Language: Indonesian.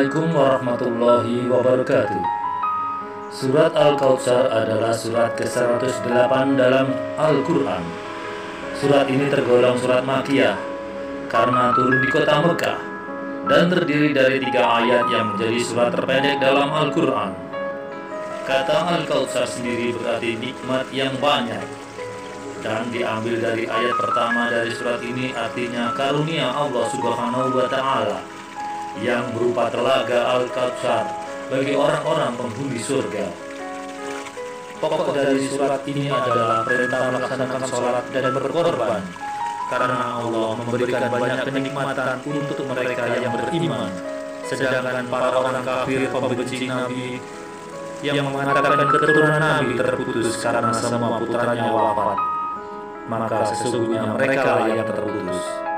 Assalamualaikum warahmatullahi wabarakatuh. Surat Al-Kautsar adalah surat ke-108 dalam Al-Quran. Surat ini tergolong surat Makkiyah karena turun di kota Mekah dan terdiri dari 3 ayat yang menjadi surat terpendek dalam Al-Quran. Kata Al-Kautsar sendiri berarti nikmat yang banyak, dan diambil dari ayat pertama dari surat ini, artinya karunia Allah Subhanahu wa Ta'ala yang berupa telaga Al-Kautsar bagi orang-orang penghuni surga. Pokok dari surat ini adalah perintah melaksanakan sholat dan berkorban, karena Allah memberikan banyak kenikmatan untuk mereka yang beriman, sedangkan para orang kafir pembenci Nabi yang mengatakan keturunan Nabi terputus karena semua putranya wafat, maka sesungguhnya mereka yang terputus.